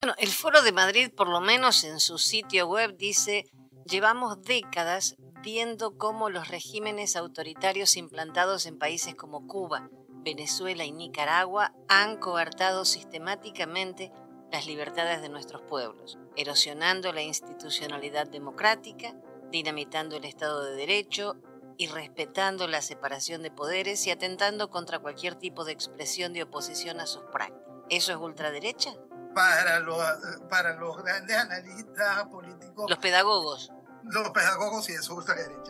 Bueno, el Foro de Madrid, por lo menos en su sitio web, dice: llevamos décadas viendo cómo los regímenes autoritarios implantados en países como Cuba, Venezuela y Nicaragua han coartado sistemáticamente las libertades de nuestros pueblos, erosionando la institucionalidad democrática, dinamitando el Estado de Derecho, irrespetando la separación de poderes y atentando contra cualquier tipo de expresión de oposición a sus prácticas. ¿Eso es ultraderecha? Para los grandes analistas políticos, Los pedagogos. Los pedagogos sí, eso es ultraderecha.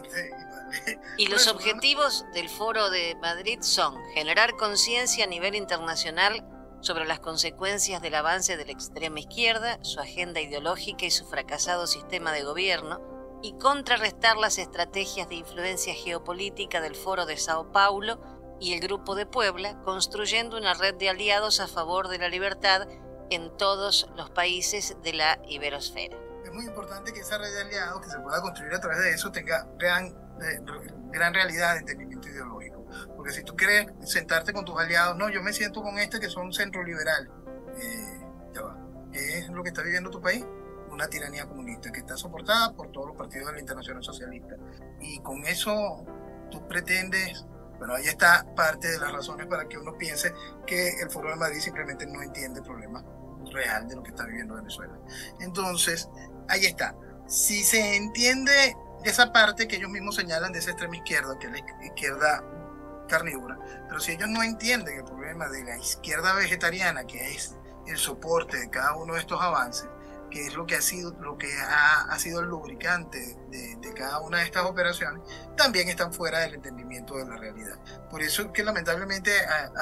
Y los objetivos del Foro de Madrid son generar conciencia a nivel internacional sobre las consecuencias del avance de la extrema izquierda, su agenda ideológica y su fracasado sistema de gobierno, y contrarrestar las estrategias de influencia geopolítica del Foro de Sao Paulo y el Grupo de Puebla, construyendo una red de aliados a favor de la libertad en todos los países de la iberosfera. Es muy importante que esa red de aliados que se pueda construir a través de eso tenga gran realidad de entendimiento ideológico. Porque si tú quieres sentarte con tus aliados, no, yo me siento con que son centroliberales. Ya va. ¿Qué es lo que está viviendo tu país? Una tiranía comunista que está soportada por todos los partidos de la Internacional Socialista. Y con eso tú pretendes... Bueno, ahí está parte de las razones para que uno piense que el Foro de Madrid simplemente no entiende el problema real de lo que está viviendo Venezuela. Entonces, ahí está. Si se entiende esa parte que ellos mismos señalan de esa extrema izquierda, que es la izquierda carnívora, pero si ellos no entienden el problema de la izquierda vegetariana, que es el soporte de cada uno de estos avances, que es lo que ha sido el lubricante de cada una de estas operaciones, también están fuera del entendimiento de la realidad. Por eso es que lamentablemente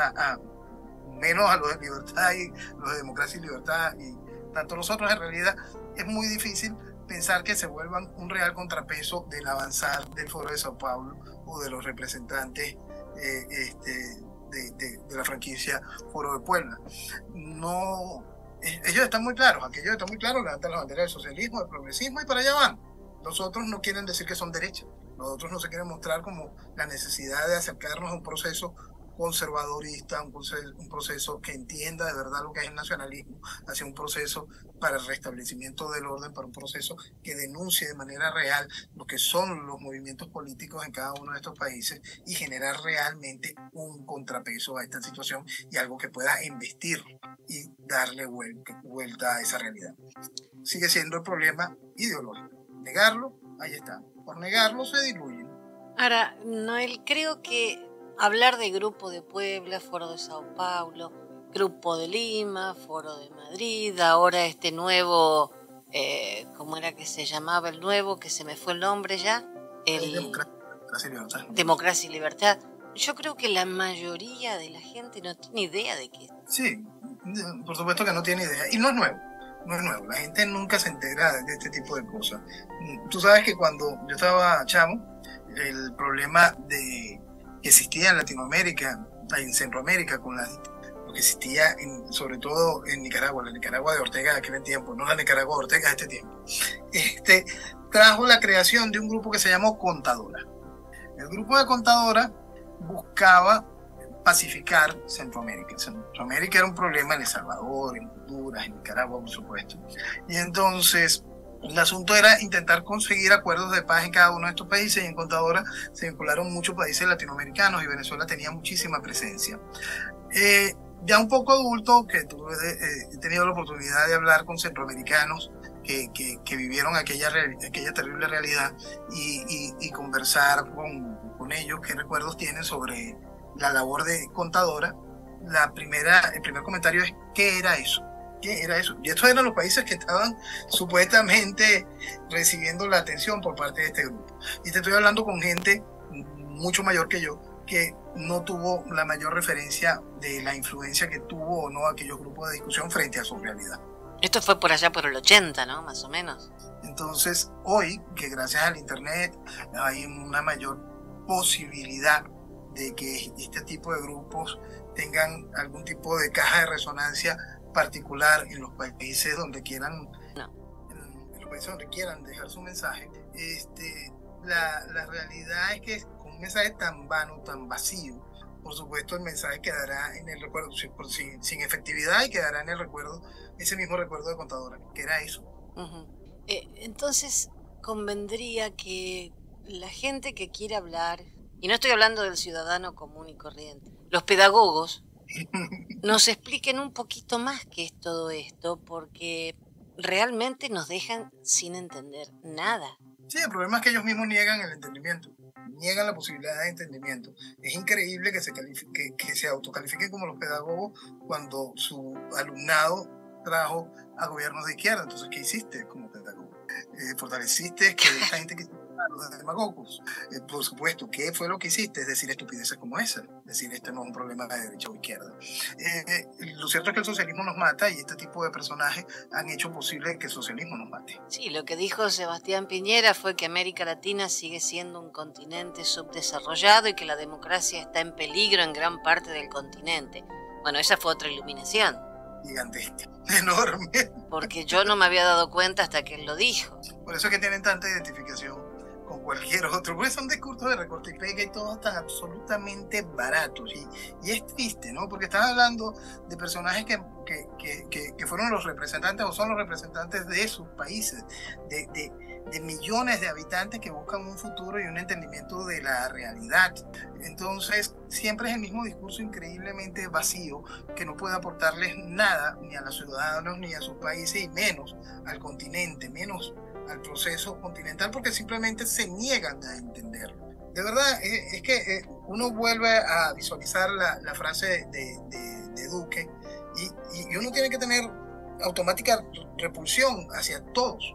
menos a los de libertad y los de democracia y libertad y tanto nosotros, en realidad es muy difícil pensar que se vuelvan un real contrapeso del avanzar del Foro de Sao Paulo o de los representantes de la franquicia Foro de Puebla. No, ellos están muy claros, aquellos están muy claros, levantan la bandera del socialismo, del progresismo y para allá van. Los otros no quieren decir que son derechas, los otros no se quieren mostrar como la necesidad de acercarnos a un proceso conservadorista, un proceso que entienda de verdad lo que es el nacionalismo, hacia un proceso para el restablecimiento del orden, para un proceso que denuncie de manera real lo que son los movimientos políticos en cada uno de estos países y generar realmente un contrapeso a esta situación y algo que pueda embestir y darle vuelta a esa realidad. Sigue siendo el problema ideológico. Negarlo, ahí está. Por negarlo se diluyen. Ahora, Noel, creo que hablar de Grupo de Puebla, Foro de Sao Paulo, Grupo de Lima, Foro de Madrid, ahora este nuevo, ¿cómo era que se llamaba el nuevo? Que se me fue el nombre ya. Democracia y Libertad. Democracia y Libertad. Yo creo que la mayoría de la gente no tiene idea de qué. Sí, por supuesto que no tiene idea. Y no es nuevo. No es nuevo. La gente nunca se entera de este tipo de cosas. Tú sabes que cuando yo estaba chamo, el problema que existía en Latinoamérica, en Centroamérica, con lo que existía sobre todo en Nicaragua, la Nicaragua de Ortega de aquel tiempo, no la Nicaragua de Ortega de este tiempo, trajo la creación de un grupo que se llamó Contadora. El grupo de Contadora buscaba pacificar Centroamérica. Centroamérica era un problema en El Salvador, en Honduras, en Nicaragua, por supuesto. Y entonces el asunto era intentar conseguir acuerdos de paz en cada uno de estos países, y en Contadora se vincularon muchos países latinoamericanos y Venezuela tenía muchísima presencia. Ya un poco adulto, que he tenido la oportunidad de hablar con centroamericanos que vivieron aquella terrible realidad y conversar con ellos qué recuerdos tienen sobre la labor de Contadora. El primer comentario es: ¿qué era eso? ¿Qué era eso? Y estos eran los países que estaban supuestamente recibiendo la atención por parte de este grupo. Y te estoy hablando con gente mucho mayor que yo, que no tuvo la mayor referencia de la influencia que tuvo o no aquellos grupos de discusión frente a su realidad. Esto fue por allá por el 80, ¿no? Más o menos. Entonces, hoy, que gracias al internet hay una mayor posibilidad de que este tipo de grupos tengan algún tipo de caja de resonancia particular en los países donde quieran, en los países donde quieran dejar su mensaje, la realidad es que con un mensaje tan vano, tan vacío, por supuesto el mensaje quedará en el recuerdo, sin efectividad, y quedará en el recuerdo, ese mismo recuerdo de Contadora, que era eso. Entonces, convendría que la gente que quiere hablar, y no estoy hablando del ciudadano común y corriente, los pedagogos, nos expliquen un poquito más qué es todo esto, porque realmente nos dejan sin entender nada. Sí, el problema es que ellos mismos niegan el entendimiento, niegan la posibilidad de entendimiento. Es increíble que se autocalifiquen como los pedagogos cuando su alumnado trajo a gobiernos de izquierda. Entonces, ¿qué hiciste como pedagogo? Fortaleciste que esta gente que los demagogos. Por supuesto, ¿qué fue lo que hiciste? Es decir, estupideces como esa. Es decir, este no es un problema de derecha o izquierda. Lo cierto es que el socialismo nos mata, y este tipo de personajes han hecho posible que el socialismo nos mate. Sí, lo que dijo Sebastián Piñera fue que América Latina sigue siendo un continente subdesarrollado y que la democracia está en peligro en gran parte del continente. Bueno, esa fue otra iluminación. Gigantesca, enorme. Porque yo no me había dado cuenta hasta que él lo dijo. Por eso es que tienen tanta identificación con cualquier otro, porque son discursos de recorte y pega y todos tan absolutamente baratos, y es triste, ¿no? Porque están hablando de personajes que fueron los representantes o son los representantes de sus países, de millones de habitantes que buscan un futuro y un entendimiento de la realidad. Entonces siempre es el mismo discurso increíblemente vacío, que no puede aportarles nada ni a los ciudadanos ni a sus países, y menos al continente, menos al proceso continental, porque simplemente se niegan a entenderlo. De verdad, es que uno vuelve a visualizar la frase de Duque, y uno tiene que tener automática repulsión hacia todos,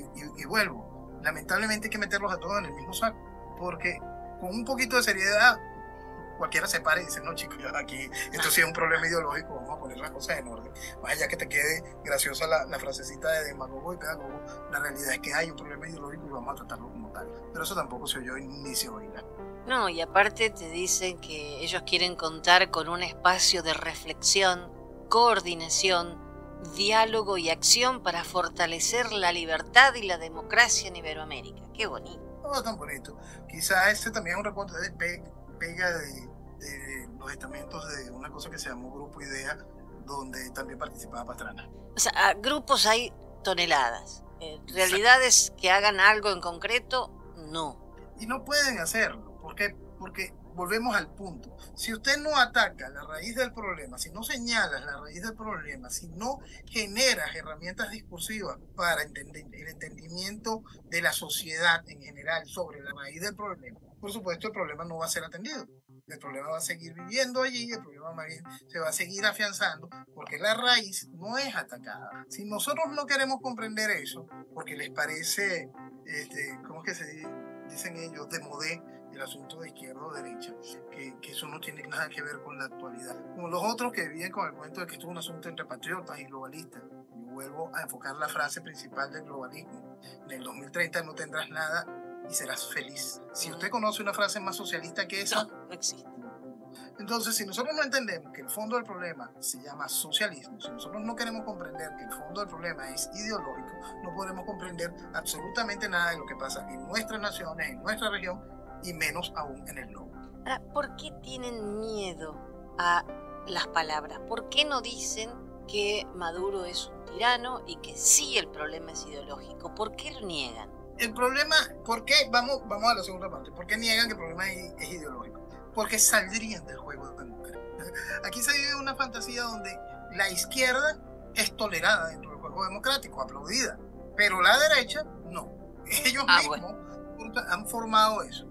y vuelvo, lamentablemente hay que meterlos a todos en el mismo saco, porque con un poquito de seriedad cualquiera se para y dice, no chicos, aquí esto sí es un problema ideológico, vamos a poner las cosas en orden. Más allá que te quede graciosa la frasecita de demagogo y pedagogo, la realidad es que hay un problema ideológico y vamos a tratarlo como tal. Pero eso tampoco se oyó ni se oirá. No, y aparte te dicen que ellos quieren contar con un espacio de reflexión, coordinación, diálogo y acción para fortalecer la libertad y la democracia en Iberoamérica. Qué bonito. No, tan bonito. Quizá este también es un recuento de pega de los estamentos de una cosa que se llamó Grupo Idea, donde también participaba Pastrana. O sea, grupos hay toneladas. Realidades que hagan algo en concreto, no. Y no pueden hacerlo. ¿Por qué? Porque volvemos al punto. Si usted no ataca la raíz del problema, si no señalas la raíz del problema, si no generas herramientas discursivas para entender el entendimiento de la sociedad en general sobre la raíz del problema, por supuesto el problema no va a ser atendido. El problema va a seguir viviendo allí, el problema más bien se va a seguir afianzando, porque la raíz no es atacada. Si nosotros no queremos comprender eso, porque les parece, ¿cómo es que se dicen ellos? De modé el asunto de izquierda o derecha, que eso no tiene nada que ver con la actualidad. Como los otros que viven con el cuento de que esto es un asunto entre patriotas y globalistas. Y vuelvo a enfocar la frase principal del globalismo. En el 2030 no tendrás nada y serás feliz. Si usted conoce una frase más socialista que esa, no existe. Entonces, si nosotros no entendemos que el fondo del problema se llama socialismo, si nosotros no queremos comprender que el fondo del problema es ideológico, no podremos comprender absolutamente nada de lo que pasa en nuestras naciones, en nuestra región, y menos aún en el globo. Ahora, ¿por qué tienen miedo a las palabras? ¿Por qué no dicen que Maduro es un tirano y que sí el problema es ideológico? ¿Por qué lo niegan? El problema, ¿por qué? Vamos a la segunda parte. ¿Por qué niegan que el problema es ideológico? Porque saldrían del juego democrático. Aquí se vive una fantasía donde la izquierda es tolerada dentro del juego democrático, aplaudida, pero la derecha no. Ellos mismos han formado eso.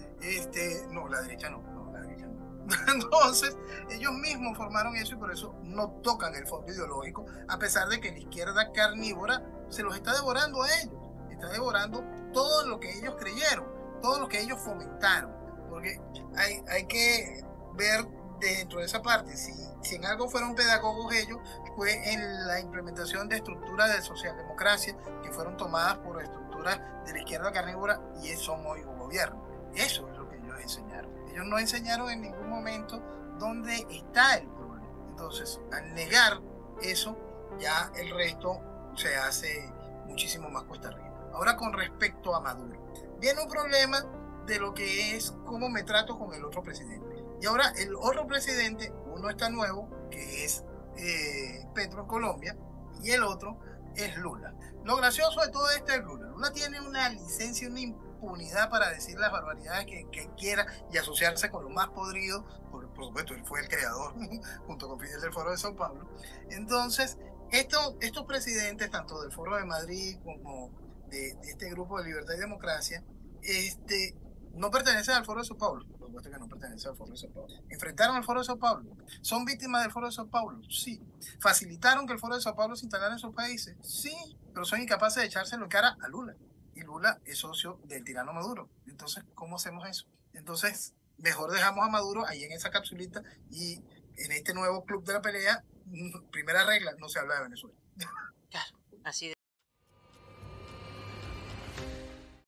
No, la derecha no. Entonces, ellos mismos formaron eso y por eso no tocan el fondo ideológico, a pesar de que la izquierda carnívora se los está devorando a ellos. Está devorando todo lo que ellos creyeron, todo lo que ellos fomentaron. Porque hay que ver dentro de esa parte, si en algo fueron pedagogos ellos, fue en la implementación de estructuras de socialdemocracia que fueron tomadas por estructuras de la izquierda carnívora y son hoy un gobierno. Eso es lo que ellos enseñaron. Ellos no enseñaron en ningún momento dónde está el problema. Entonces, al negar eso, ya el resto se hace muchísimo más cuesta arriba. Ahora, con respecto a Maduro, viene un problema de lo que es cómo me trato con el otro presidente. Y ahora el otro presidente, uno está nuevo, que es Petro en Colombia, y el otro es Lula. Lo gracioso de todo esto es Lula. Lula tiene una licencia, una impunidad para decir las barbaridades que quiera y asociarse con lo más podrido. Por supuesto, él fue el creador, junto con Fidel, del Foro de Sao Paulo. Entonces, estos presidentes, tanto del Foro de Madrid como de este grupo de Libertad y Democracia, no pertenecen al Foro de Sao Paulo. Por supuesto que no pertenecen al Foro de Sao Paulo. Enfrentaron al Foro de Sao Paulo. ¿Son víctimas del Foro de Sao Paulo? Sí. ¿Facilitaron que el Foro de Sao Paulo se instalara en sus países? Sí. Pero son incapaces de echárselo en cara a Lula. Y Lula es socio del tirano Maduro. Entonces, ¿cómo hacemos eso? Entonces, mejor dejamos a Maduro ahí en esa capsulita y en este nuevo club de la pelea, primera regla, no se habla de Venezuela. Claro, así de